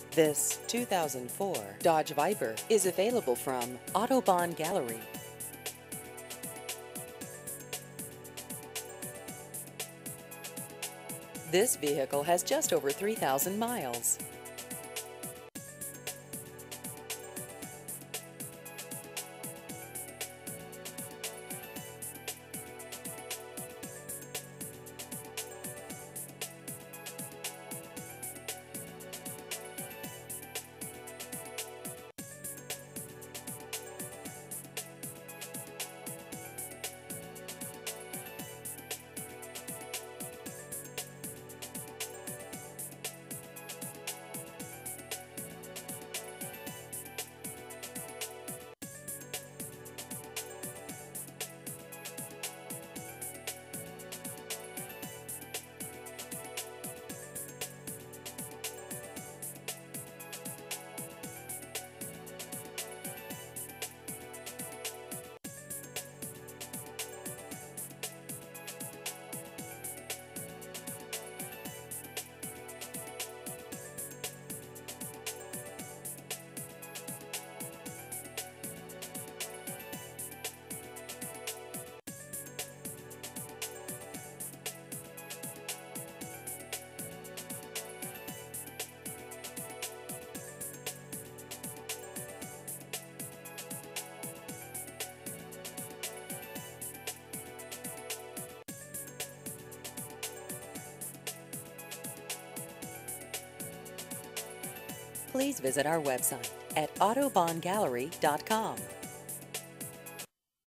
This 2004 Dodge Viper is available from Autobahn Gallery. This vehicle has just over 3,000 miles. Please visit our website at autobahngallery.com.